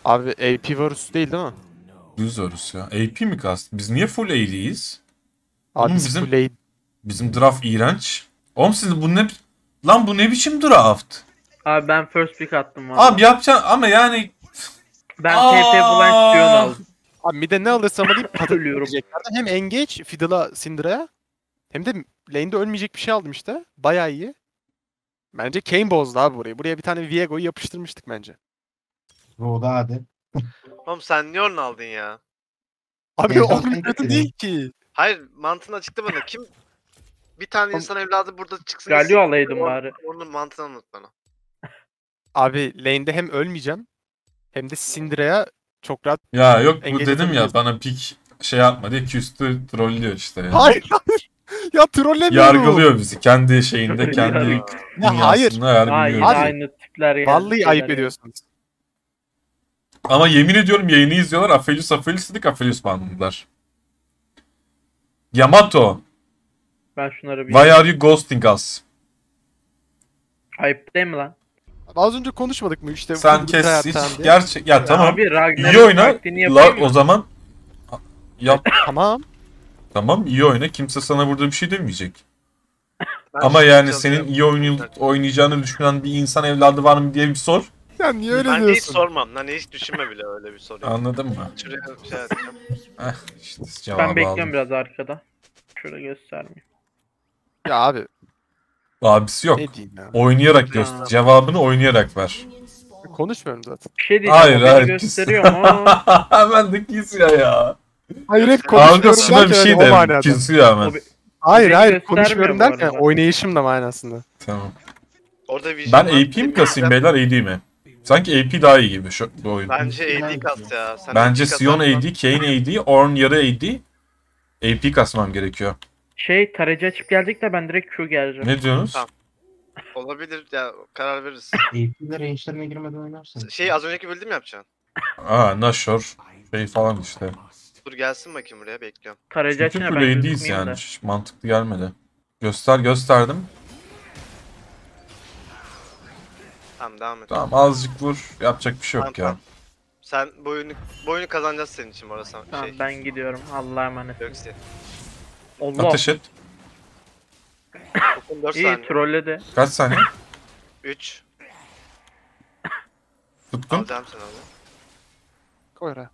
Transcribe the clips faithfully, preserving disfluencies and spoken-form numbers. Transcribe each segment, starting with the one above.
Abi A P Varus değil değil mi? Düz Varus ya. A P mi kast? Biz niye full A D'yiz? Abi Oğlum biz bizim full A D. bizim draft iğrenç. Oğlum siz bu ne lan bu ne biçim draft? Abi ben first pick attım valla. Abi yapacaksın ama yani Ben T P Blind Sion aldım. Abi bir de ne alırsam alayım Ölüyorum. patlayacaklardan. Hem Engage, Fiddle'a, Syndra'ya hem de lane'de ölmeyecek bir şey aldım işte. Bayağı iyi. Bence Kayn bozdu abi burayı. Buraya bir tane Viego'yu yapıştırmıştık bence. Roda hadi. Oğlum sen niye onu aldın ya? Abi Heyecan onun tek kötü dedi. değil ki. Hayır mantığını açıkla bana. Kim bir tane insan evladı burada çıksın. Galio gitsin, alaydım onun- bari. Onun mantığını anlat bana. Abi lane'de hem ölmeyeceğim hem de Syndra'ya çok rahat... ya yok bu Engage dedim ya atabiliyorsun. bana pik şey yapma diye küstü trollüyor işte ya. Hayır hayır. Ya trollemiyorum. Yargılıyor bizi kendi şeyinde kendi Ya hayır. dünyasında Hayır yargılıyor. Abi, aynı tipler geldi. Vallahi şeyler ayıp geldi. ediyorsunuz. Ama yemin ediyorum yayını izliyorlar. Aphelios Aphelios dedik Aphelios banladılar. Yamato, Ben şunları bir... why are you ghosting us? Ayıp değil mi lan? Az önce konuşmadık mı işte? Sen full kes hayat hiç falan diye. gerçek ya tamam. Abi Ragnar'ın İyi oyna. taktiğini La, yapayım o mı? zaman yap. Tamam. Tamam iyi oyna. Kimse sana burada bir şey demeyecek. Ben Ama şimdi yani çalıyorum. senin iyi oynay- oynayacağını düşünen bir insan evladı var mı diye bir sor. Ya niye öyle Ben de hiç diyorsun? sormam. Hani hiç düşünme bile öyle bir soruyu. Anladın mı? Şuraya şey yapacağım. Heh, işte cevabı Ben bekliyorum aldım. biraz arkada. Şöyle göstermeyeyim. Ya abi Abisi yok. ne diyeyim ya. Oynayarak göster. Ya. Cevabını oynayarak ver. Konuşmuyorum zaten. Bir şey diyeceğim. Hayır o beni hayır. gösteriyor mu? Hemen de kesiyor ya. Hayır hep Algı Algı konuşmuyorum şuna bir derken şey hani o de manada. kesiyor hemen. O bir- Hayır beni hayır göstermiyor konuşmuyorum bu derken arada. oynayışım da manasında. Tamam. Orada vision Ben var. A P mi kasayım beyler A D mi? Sanki A P daha iyi gibi şu bu oyun. Bence A D kas ya. Sen Bence A D Sion kasarsan- A D, Kayn A D, Ornn yarı A D. A P kasmam gerekiyor. Şey tarayıcı açıp gelecek de ben direkt Q geleceğim. Ne diyorsunuz? Tamam. Olabilir ya, karar veririz. A P'de range'lerine girmeden oynarsın. Şey az önceki bildim yapacaksın. Aa Nashor şey falan işte. Dur gelsin bakayım buraya, bekliyorum. Tarayıcı Bütün açınca full ben A D'yiz gözükmeyeyim yani. de. Hiç mantıklı gelmedi. Göster gösterdim. Tamam devam et. Tamam azıcık vur. Yapacak bir şey yok Tamam, ya. tamam. Sen bu oyunu, bu oyunu kazanacağız senin için orası. Tamam Şey, ben gidiyorum. Allah'a emanet. Göksin. Allah. Ateş et. Dokun dört İyi saniye. trolledi. Kaç saniye? üç. Tuttun. Alacağım seni abi. Koy oraya.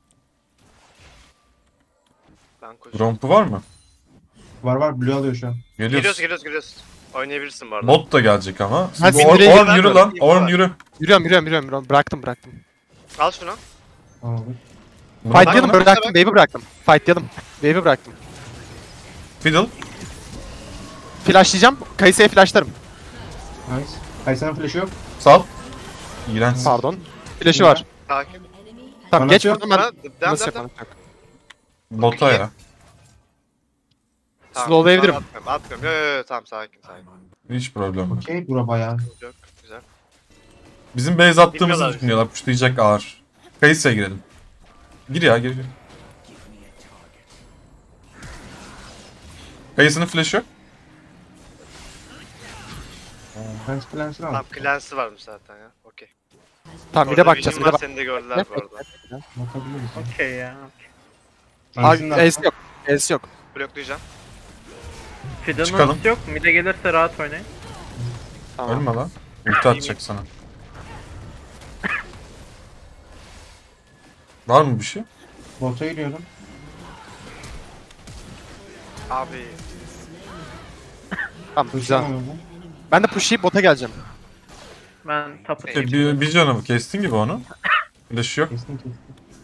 Ben koşuyorum. Grompu var mı? Var var blue alıyor şu an. Geliyoruz Geliyoruz. geliyoruz geliyoruz. Oynayabilirsin bu arada. Bot da gelecek ama. Ben Bu Or- Cinderella'yı Ornn vermem. yürü lan. İlk Ornn var. yürü. Yürüyorum yürüyorum yürüyorum. yürüyorum. Bıraktım bıraktım. Al şunu. Tamam. Buna Fightlayalım bakma. bıraktım. Wave'i bıraktım. Fightlayalım. Wave'i bıraktım. Fiddle. Flashlayacağım. Kayısı'ya flashlarım. Nice. Kaysan'ın flash'ı yok. Sal. İğrenç. Pardon. Flash'ı var. Sakin. Tamam Bana geç atıyor. vurdum ben. Devam devam Nasıl devam. yapalım? Bota ya. Tamam, Slowlayabilirim. tamam, Atmıyorum atmıyorum. Yo, yo, yo, tamam sakin sakin. Hiç problem yok. Okey bura bayağı. Çok güzel. Bizim base attığımızı Bilmiyorlar. düşünüyorlar. Puşlayacak ağır. Kayısı'ya girelim. Gir ya gir gir. Kayısı'nın flash'ı yok. Fence plans'ını al. Tamam cleanse'ı varmış zaten ya. Okey. Tamam bir de Orada bakacağız. Bir vision de var, bak. Seni de gördüler bu arada. Bakabiliriz. Okey ya. Abi Ace yok. Ace yok. Bloklayacağım. Fidan'ın Çıkalım. ultisi yok. Mid'e gelirse rahat oynayın. Tamam. Ölme lan. Ulti atacak sana. Var mı bir şey? Bota giriyorum. Abi. Tamam güzel. Tamam. Ben de pushlayıp bota geleceğim. Ben tapı Peki. E, bir, bir canı mı? Kestin gibi onu. Flash'ı yok. Kestim kestim.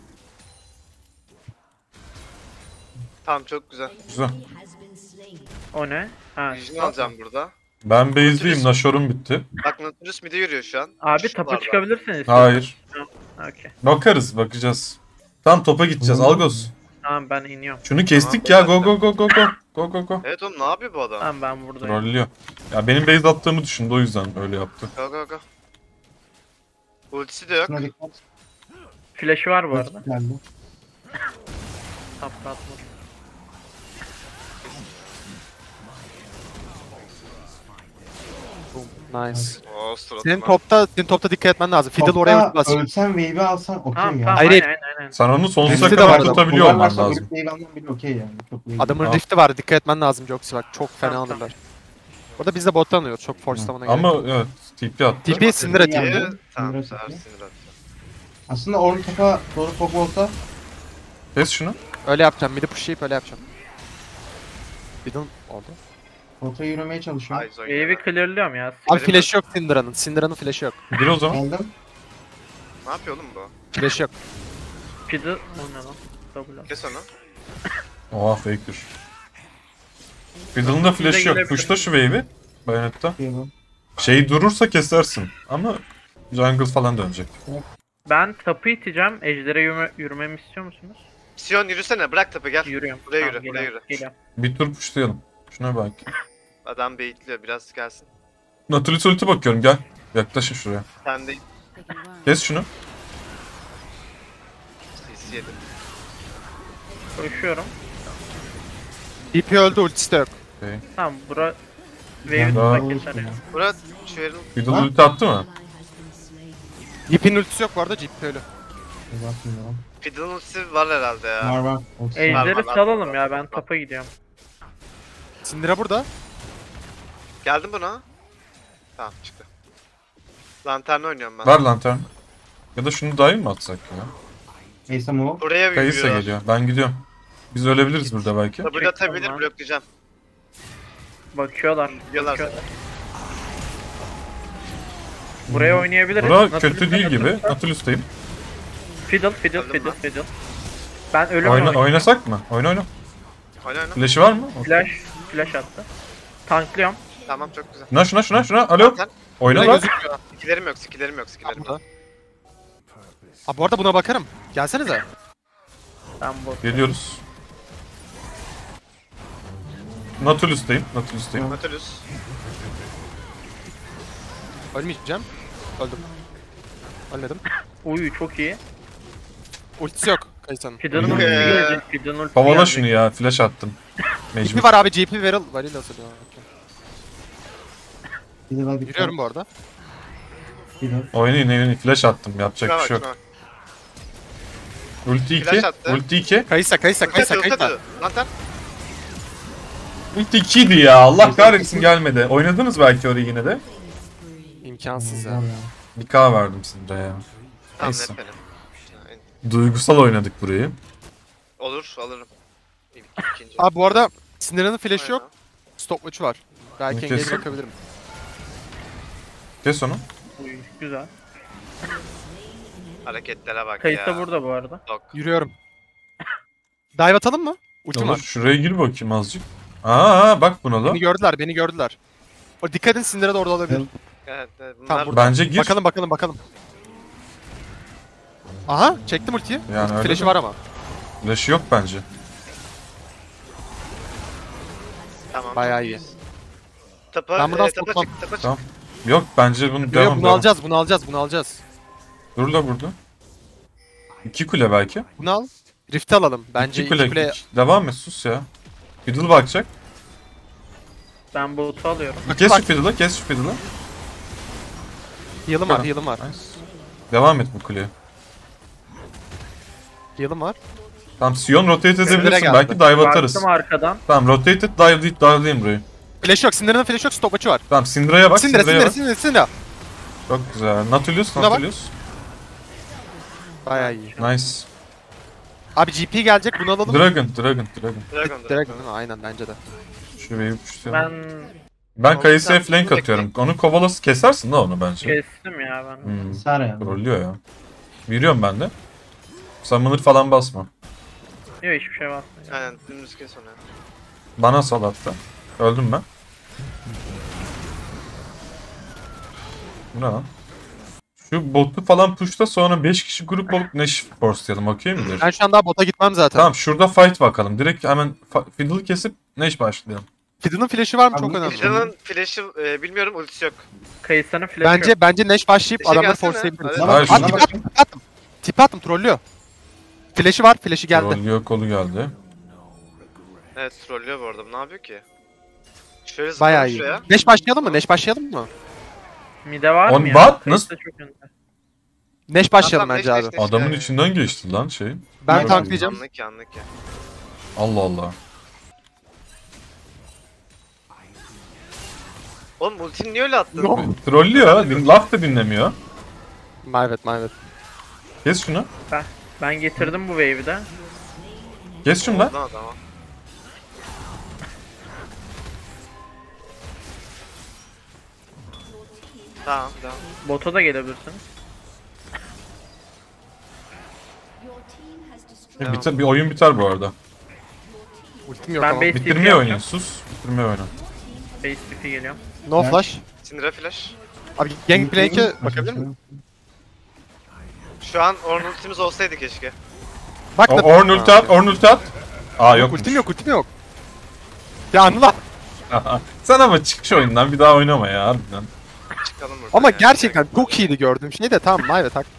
Tamam çok güzel. Güzel. O ne? Ha. Vision alacağım burada. Ben base'liyim. Nashor'um bitti. Bak Nautilus mid'e yürüyor şu an. Abi Şuralarda. tapa çıkabilirsiniz. Hayır. Okey. Bakarız bakacağız. Tam topa gideceğiz. Hmm. Algos. Tamam ben iniyorum. Şunu kestik Tamam, ya. Go go go go go. Go go go. Evet oğlum ne yapıyor bu adam? Tamam ben buradayım. Trollüyor. Ya benim base attığımı düşündü o yüzden öyle yaptı. Go go go. Ultisi de yok. Şuna dikkat. Flash'ı var bu arada. Geldi. Tapta atmadım. Nice. Oo suratıma. Senin topta, senin topta dikkat etmen lazım. Fiddle oraya ulti Topta basacak. ölsen wave'i alsan okey Tamam ya. tamam Hayır, aynen hayır. aynen. aynen. Sen onu sonsuza Rift'i de kadar var. tutabiliyor olman Kullanmazsan lazım. ölüp wave alman bile okey yani. Çok wave. Adamın Al. rift'i var. Dikkat etmen lazım Joxy bak. Çok fena Tamam, alırlar. Orada biz de bottan alıyoruz. Çok force'lamana gerek Ama yok. evet T P attı. T P'ye sinir atayım. Yani. Ee, Tamam Sinir sever atıyor. sinir atıyor. Aslında Ornn topa doğru pop olsa Kes şunu. Öyle yapacağım. Mid'i pushlayıp öyle yapacağım. Fiddle oldu. bota yürümeye çalışıyorum. Ay zor. Wave'i clearlıyorum ya. Abi flash yok Syndra'nın. Syndra'nın flash'ı yok. Gir o zaman. Geldim. Ne yapıyor oğlum bu? Flash yok. Fiddle o ne lan? Double. Kes onu. Oha faker. Fiddle'ın da flash yok. Pushla şu wave'i. Bayonetta. Geliyorum. Şey durursa kesersin. Ama jungle falan dönecek. Ben tapı iteceğim. Ejder'e yürüme, yürümemi istiyor musunuz? Sion yürüsene bırak tabi gel. Yürüyorum. Buraya Tamam, yürü, buraya geliyorum, yürü. geliyorum. Bir tur pushlayalım. Şuna bak. Adam baitliyor biraz gelsin. Nautilus ulti bakıyorum gel. Yaklaşın şuraya. Sen de Kes şunu. C C yedim. Koşuyorum. D P öldü. Ultisi de yok. Okay. Tamam bura wave'i Yani daha- tutmak yeter ya. Murat şu yerin Fiddle Ha? ulti attı mı? D P'nin ultisi yok bu arada. G P ölü. Bakmıyorum. Fiddle'ın ultisi var herhalde ya. Var var. Ultisi var. Ejder'i var, var, salalım var, ya var, ben var. tapa gidiyorum. Syndra burada. Geldim buna. Tamam çıktı. Lantern oynuyorum ben. Ver lantern. Ya da şunu dive mi atsak ya? Neyse move. Buraya Kayısa yürüyorlar. geliyor. Ben gidiyorum. Biz ölebiliriz burada belki. W atabilir Tamam. bloklayacağım. Bakıyorlar. Diyorlar. bakıyorlar. Buraya oynayabiliriz. Bura Nautilus kötü değil gibi. oynatırsa- Nautilus'tayım. Fiddle, fiddle, Aldım fiddle, ben. fiddle. Ben ölüm Oyna, oynayayım. oynasak mı? Oyna oyna. Oyna oyna. Flash'ı var mı? Okay. Flash, flash attı. Tanklıyorum. Tamam çok güzel. Şuna şuna şuna şuna. Alo. Zaten Oyna Burada lan. gözükmüyor. skillerim yok skillerim yok skillerim yok. Burada. Abi bu arada buna bakarım. Gelsenize. Ben bu. Geliyoruz. Nautilus'tayım. Nautilus'tayım. Nautilus. Ölmeyeceğim. Öldüm. Ölmedim. Uyu çok iyi. Ultisi yok Kayısa'nın. Fiddle'ın Uyu. ultisi Ee, gelecek. Fiddle'ın ultisi Kovala gelecek. şunu ya. Flash attım. G Mecbur. P var abi. G P varil. Varil hazırlıyor. Okay. Bir de bak. Yürüyorum bu arada. Bir de. Oynayın oynayın. Flash attım. Yapacak Şuna bir bak şey yok. şuna. Ulti Flash iki. attı. Ulti iki. Kayısa, Kayısa, Ulti Kayısa, atıyor, ulti Kayısa. atıyor. Lantern. Ulti ikiydi ya. Allah kahretsin gelmedi. Oynadınız belki orayı yine de. İmkansız Var ya. ya. Bir K verdim Syndra'ya. Tamam Neyse. net benim. Duygusal oynadık burayı. Olur alırım. İlk, ikinci. Abi bu arada Syndra'nın flash'ı yok. Oyna. Stopwatch'u var. Belki Bunu engage kesin. bakabilirim. Kes onu. Uyu güzel. Hareketlere bak Kayıt da ya. burada bu arada. Dok. Yürüyorum. Dive atalım mı? Ultim Olur. var. Şuraya gir bakayım azıcık. Aa bak buna da. Beni gördüler, beni gördüler. O dikkat edin Syndra da orada olabilir. Evet. Evet, evet, bunlar Tamam, burada. Bence gir. Bakalım bakalım bakalım. Aha, çektim ultiyi. Yani öyle Flash'ı mi? var ama. Flash'ı yok bence. Tamam. Bayağı çok iyi. iyiyiz. Tapa, Ben buradan e, tapa sokmam. çık, tapa çık. Tamam. Yok bence bunu Yo, devam yo, bunu devam. alacağız, bunu alacağız, bunu alacağız. Dur da burada. İki kule belki. Bunu al. Rift'i alalım. Bence iki iki kule. kule... iki- Devam et sus ya. Fiddle bakacak. Ben botu alıyorum. Bak, Kes bak. şu Fiddle'ı, kes şu Fiddle'ı. Heal'ım var, Tamam. heal'ım var. Nice. Devam et bu kuleye. Heal'ım var. Tamam Sion rotate edebilirsin. geldi. Belki dive atarız. Baktım arkadan. Tamam rotate et dive deyip dive'layayım burayı. Flash yok, Syndra'nın flash yok, stopwatch'u var. Tamam Syndra'ya bak. Syndra, Syndra'ya Syndra, bak. Syndra, Syndra. Çok güzel. Nautilus, Buna bak. Nautilus. Bayağı iyi. Nice. Abi G P gelecek, bunu alalım. Dragon, Dragon, Dragon. Dragon, Dragon değil mi? Aynen bence de. Şu wave'i pushlayalım. Ben Ben Kayısı'ya Tamam, flank bunu atıyorum. Onu kovalası kesersin da onu bence. kestim ya ben. Hmm. Sar ya. Trollüyor ya. Yürüyorum ben de. Summoner falan basma. Yok hiçbir şey basmıyor. Aynen dümdüz kes onu. Bana sal hatta. Öldüm ben. Bu ne lan? Şu botu falan pushla sonra beş kişi grup olup Neş forcelayalım okey midir? Ben şu an daha bota gitmem zaten. Tamam şurada fight bakalım. Direkt hemen fa- Fiddle'ı kesip Neş başlayalım. Fiddle'ın flash'ı var mı? Abi, Çok önemli. Fiddle'ın flash'ı e, bilmiyorum ultisi yok. Kayısa'nın flash'ı Bence yok. bence Neş başlayıp Flash'e adamları gelsene. forcelayabiliriz. Hadi. Hayır, At şuna tip bak. attım, tip attım. Tip attım, trollüyor. Flash'ı var, flash'ı geldi. Trollüyor kolu geldi. Evet trollüyor bu arada. Bu ne yapıyor ki? Şöyle Bayağı zıplayalım iyi. şuraya. Neş başlayalım mı? Neş başlayalım mı? Mide var On mı ya? what? Kayısı Nasıl? da çok önde. Neş başlayalım Tamam, bence neş, abi. neş, neş. Adamın Yani. içinden geçti lan şey. Ben Çok tanklayacağım. Anlık ya anlık ya. Allah Allah. Oğlum ultini niye öyle attın? No. Trollüyor. din- Laf da dinlemiyor. Mayvet mayvet. Kes şunu. Ben getirdim bu wave'i de. Kes şunu da. Oldu adama. Tamam tamam. Bota da gelebilirsin. Tamam. Biter, bir oyun biter bu arada. Ultim yok Ben ama. base- Bitirmeye oynayın. Sus. Bitirmeye oyna. Base tipi geliyor. No Evet. flash. Syndra flash. Abi Gangplank'e bakabilir miyim? Şu an Ornn ultimiz olsaydı keşke. Bak O, da. Orn ulti at. Orn ulti at. Aa Yok yok. ultim yok ultim yok. Ya anla. Sen ama çık şu oyundan bir daha oynama ya harbiden. Çıkalım buradan. Ama ya. gerçekten çok iyiydi gördüğüm şey de tamam mayvet hak.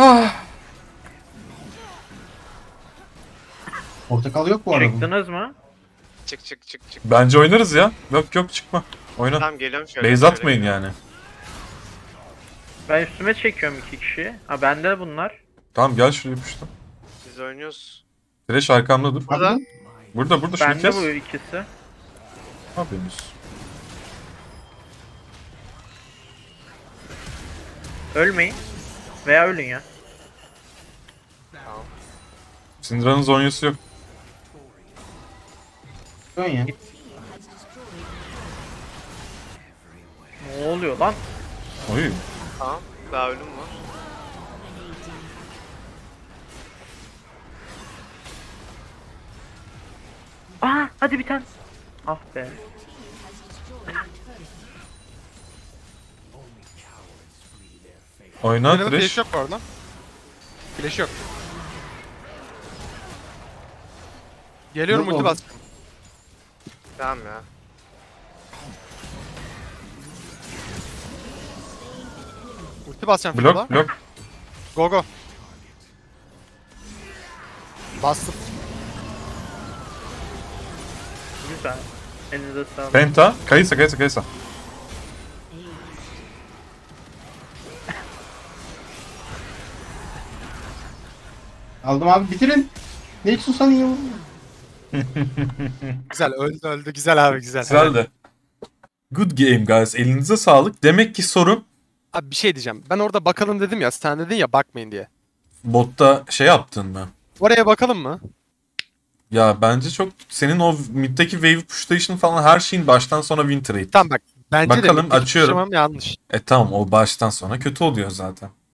Portakal yok bu arada. Çıktınız mı? Çık çık çık çık. Bence oynarız ya. Yok yok çıkma. Oyna. Tamam geliyorum şöyle. Base şöyle atmayın geliyorum. yani. Ben üstüme çekiyorum iki kişi. Ha bende bunlar. Tamam gel şuraya yapıştı. Biz oynuyoruz. Thresh arkamda dur. Burada. Burada burada şunu Bende kes. bu ikisi. Ne yapıyorsunuz? Ölmeyin. Veya ölün ya. Tamam. Syndra'nın zonyası yok. Dön ya. Ne oluyor lan? Oy. Tamam. Daha ölüm var. Aa hadi bir tane. Ah be. Oyna Oynanın flash Thresh. yok bu arada. Flash yok. Geliyorum Yok ulti oğlum. bas. Tamam ya. Ulti basacağım Fiddle'a. Blok blok. Go go. Bastım. Güzel. Elinize sağlık. Penta. Kayısa kayısa kayısa. Aldım abi bitirin. Ne susan iyi olur. Güzel öldü öldü güzel abi güzel. Güzeldi. Good game guys. Elinize sağlık. Demek ki sorun Abi bir şey diyeceğim. Ben orada bakalım dedim ya sen dedin ya bakmayın diye. botta şey yaptın mı? Oraya bakalım mı? Ya bence çok senin o middeki wave pushlayışın falan her şeyin baştan sona win trade. Tamam bak. Bence Bakalım, de bir açıyorum. pushlamam yanlış. E tamam o baştan sonra kötü oluyor zaten.